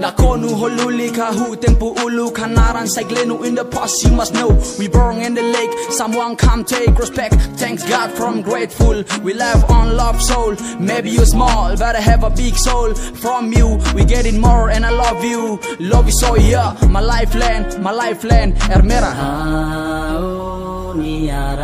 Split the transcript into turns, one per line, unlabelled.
Nakonu holuli kahu tempu ulu kanaran saiglenu in the past. You must know we burn in the lake. Someone come take respect. Thanks God from grateful. We live on love soul. Maybe you small, but I have a big soul. From you we getting more, and I love you. Love you so yeah. My lifeline Ermera.